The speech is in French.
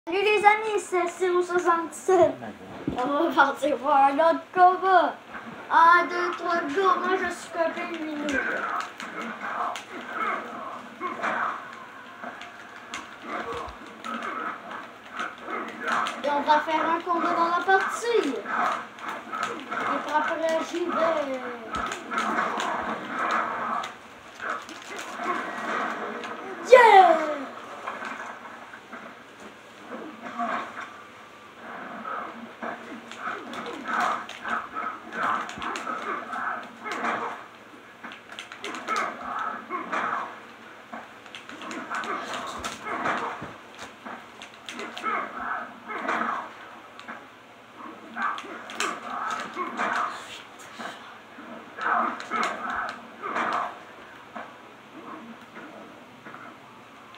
Salut les amis, c'est CO67. On va partir voir un autre combat. 1, 2, 3, go. Moi je suis copié une minute. Et on va faire un combat dans la partie. Et pour après j'y vais. Yeah!